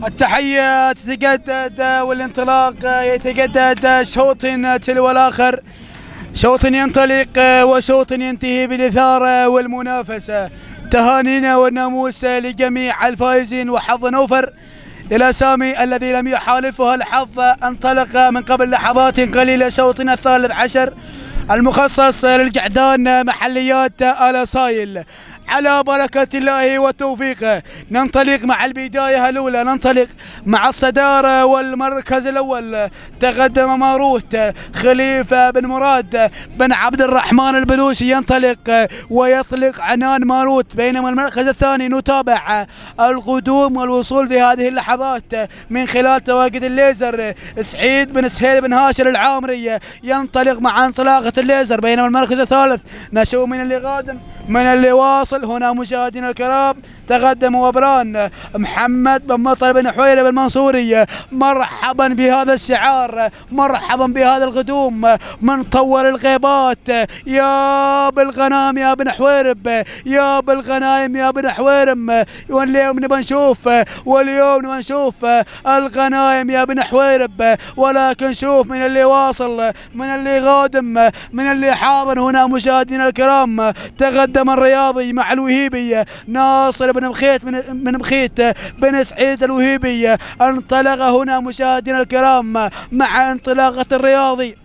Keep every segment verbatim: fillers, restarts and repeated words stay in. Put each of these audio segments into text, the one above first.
التحية تتجدد والانطلاق يتجدد، شوط تلو الآخر، شوط ينطلق وشوط ينتهي بالإثارة والمنافسة. تهانينا والناموس لجميع الفائزين وحظ أوفر للأسامي الذي لم يحالفها الحظ. انطلق من قبل لحظات قليلة شوطنا الثالث عشر المخصص للجعدان محليات الأصايل. على بركة الله وتوفيقه ننطلق مع البداية الأولى، ننطلق مع الصدارة والمركز الأول. تقدم ماروت خليفة بن مراد بن عبد الرحمن البلوشي ينطلق ويطلق عنان ماروت، بينما المركز الثاني نتابع القدوم والوصول في هذه اللحظات من خلال تواجد الليزر. سعيد بن سهيل بن هاشر العامري ينطلق مع انطلاقة الليزر، بينما المركز الثالث نشوف من اللي قادم من اللي واصل. هنا مشاهدينا الكرام تقدم وبران محمد بن مطر بن حويرة بالمنصوري. مرحبا بهذا الشعار، مرحبا بهذا القدوم من طول الغيبات. يا بالغنام يا بن حويرب، يا بالغنايم يا بن حويرم. واليوم نبى نشوف، واليوم نبى نشوف الغنايم يا بن حويرب، ولكن شوف من اللي واصل، من اللي قادم، من اللي حاضر. هنا مشاهدينا الكرام تقدم الرياضي مع الوهيبي ناصر بن مخيت من مخيت بن سعيد الوهيبي. انطلق هنا مشاهدينا الكرام مع انطلاقة الرياضي.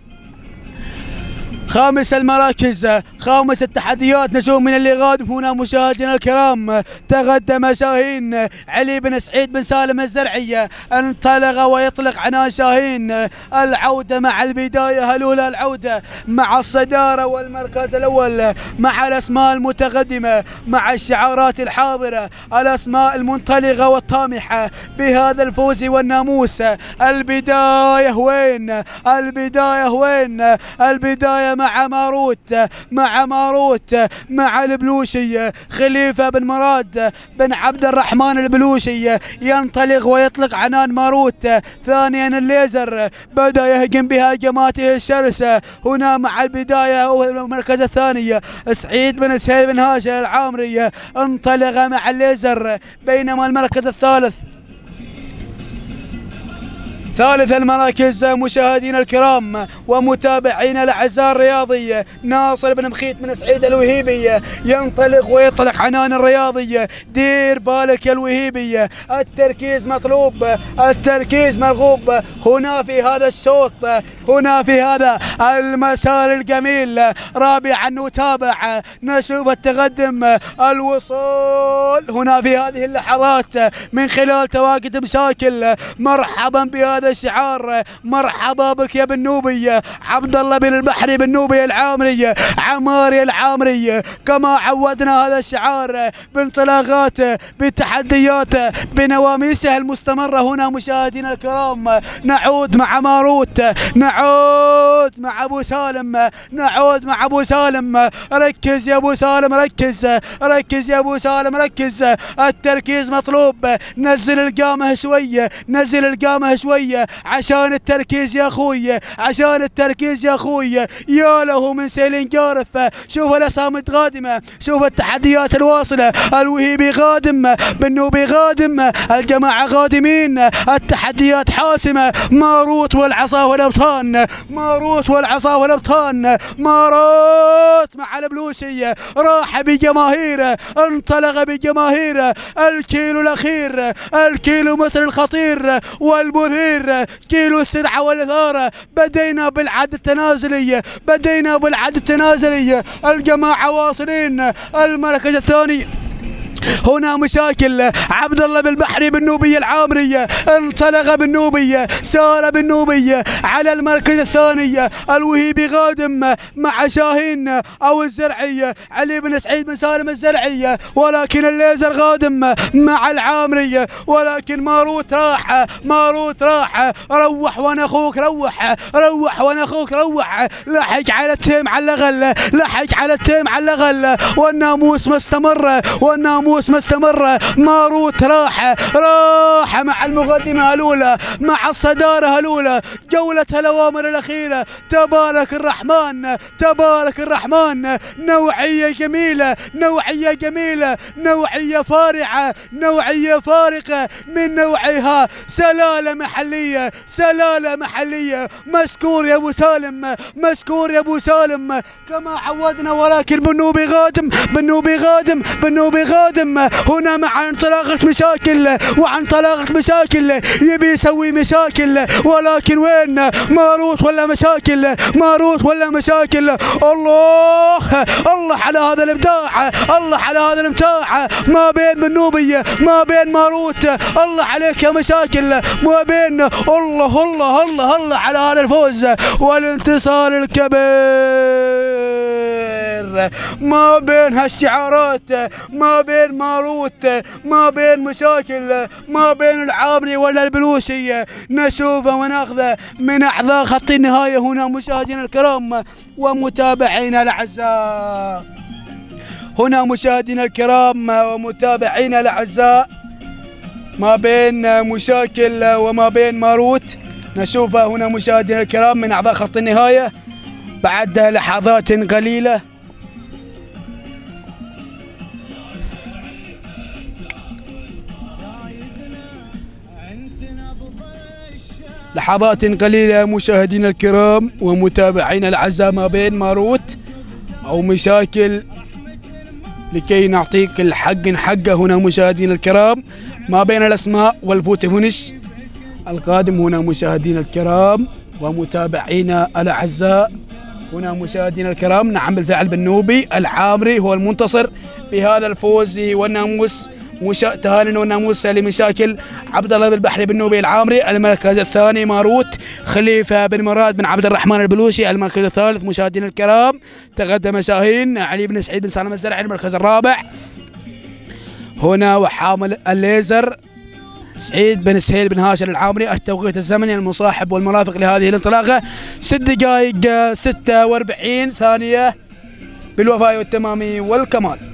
خامس المراكز، خامس التحديات نشوف من اللي قادم. هنا مشاهدينا الكرام تقدم شاهين علي بن سعيد بن سالم الزرعي. انطلق ويطلق عنان شاهين. العودة مع البداية الأولى، العودة مع الصدارة والمركز الأول، مع الأسماء المتقدمة، مع الشعارات الحاضرة، الأسماء المنطلقة والطامحة بهذا الفوز والناموس. البداية وين؟ البداية وين؟ البداية مع ماروت، مع ماروت مع البلوشي خليفة بن مراد بن عبد الرحمن البلوشي. ينطلق ويطلق عنان ماروت. ثانيا الليزر بدأ يهجم بهجماته الشرسة. هنا مع البداية والمركز الثاني سعيد بن سهيل بن هاشر العامري. انطلق مع الليزر، بينما المركز الثالث ثالث المراكز مشاهدينا الكرام ومتابعينا الاعزاء الرياضي ناصر بن مخيت بن سعيد الوهيبي. ينطلق ويطلق عنان الرياضي. دير بالك يا الوهيبي، التركيز مطلوب، التركيز مرغوب هنا في هذا الشوط، هنا في هذا المسار الجميل. رابعا نتابع نشوف التقدم، الوصول هنا في هذه اللحظات من خلال تواجد مشاكل. مرحبا بهذا الشعار، مرحبا بك يا بن نوبي. عبد الله بن البحري بن نوبي العامري، عماري العامري، كما عودنا هذا الشعار بانطلاقاته، بتحدياته، بنواميسه المستمره. هنا مشاهدينا الكرام نعود مع ماروت، نعود مع ابو سالم، نعود مع ابو سالم. ركز يا ابو سالم، ركز، ركز يا ابو سالم، ركز. التركيز مطلوب. نزل القامه شويه، نزل القامه شويه عشان التركيز يا اخوي، عشان التركيز يا اخوي. يا له من سيل جارف. شوف الاسامي قادمه، شوف التحديات الواصله. الوهيبي قادم، بنوبي قادم، الجماعه قادمين، التحديات حاسمه. ماروت والعصا والابطان، ماروت والعصا والابطان. ماروت مع البلوشي راح بجماهيره، انطلق بجماهيره. الكيلو الاخير، الكيلو متر الخطير والبثير، كيلو السرعه والاثاره. بدينا بالعد التنازلي، بدينا بالعد التنازلي. الجماعه واصلين. المركز الثاني هنا مشاكل. عبد الله بالبحري بالنوبي العامري. انطلق بالنوبي، سار بالنوبي على المركز الثاني. الوهيبي قادم مع شاهين او الزرعي علي بن سعيد بن سالم الزرعي، ولكن الليزر قادم مع العامري. ولكن ماروت راح، ماروت راح. روح وانا اخوك، روح، روح وانا اخوك، روح. لحق على التيم على الاقل، لحق على التيم على الاقل. والناموس مستمر، والناموس البلوس مستمرة. ماروت راح راح مع المقدمة الأولى، مع الصدارة الأولى، جولة الأوامر الأخيرة. تبارك الرحمن تبارك الرحمن، نوعية جميلة نوعية جميلة نوعية فارعة نوعية فارقة من نوعها. سلالة محلية سلالة محلية. مشكور يا أبو سالم مشكور يا أبو سالم كما عودنا. ولكن بنوبي غادم بنوبي غادم بنوبي غادم هنا مع انطلاقة مشاكل وعن طلاقة مشاكل، يبي يسوي مشاكل. ولكن وين ماروت ولا مشاكل؟ ماروت ولا مشاكل؟ الله الله على هذا الابداع، الله على هذا الامتاع ما بين بنوبي ما بين ماروت. الله عليك يا مشاكل ما بين. الله الله الله الله على هذا الفوز والانتصار الكبير ما بين هالشعارات، ما بين ماروت ما بين مشاكل، ما بين العامري ولا البلوشي. نشوفه وناخذه من اعضاء خط النهايه هنا مشاهدينا الكرام ومتابعينا الاعزاء. هنا مشاهدينا الكرام ومتابعينا الاعزاء ما بين مشاكل وما بين ماروت. نشوفه هنا مشاهدينا الكرام من اعضاء خط النهايه بعد لحظات قليله. لحظات قليلة مشاهدينا الكرام ومتابعينا الأعزاء ما بين ماروت أو مشاكل، لكي نعطيك الحق حقه. هنا مشاهدينا الكرام ما بين الأسماء والفوتو فينش القادم. هنا مشاهدينا الكرام ومتابعينا الأعزاء هنا مشاهدينا الكرام. نعم بالفعل بنوبي العامري هو المنتصر بهذا الفوز والناموس. مشا... تهاني والناموس لمشاكل عبد الله البحري بنوبي العامري. المركز الثاني ماروت خليفه بن مراد بن عبد الرحمن البلوشي. المركز الثالث مشاهدينا الكرام تقدم شاهين علي بن سعيد بن سالم الزرعي. المركز الرابع هنا وحامل الليزر سعيد بن سهيل بن هاشم العامري. التوقيت الزمني المصاحب والمرافق لهذه الانطلاقه ست دقائق ستة وأربعين ثانيه بالوفاء والتمام والكمال.